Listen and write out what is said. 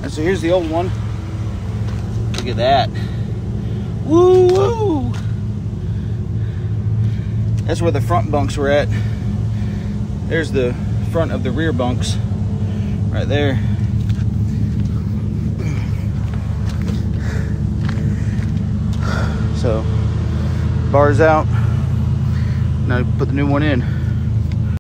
And so here's the old one. Look at that. Woo woo! That's where the front bunks were at. There's the front of the rear bunks right there. So bars out. Now put the new one in.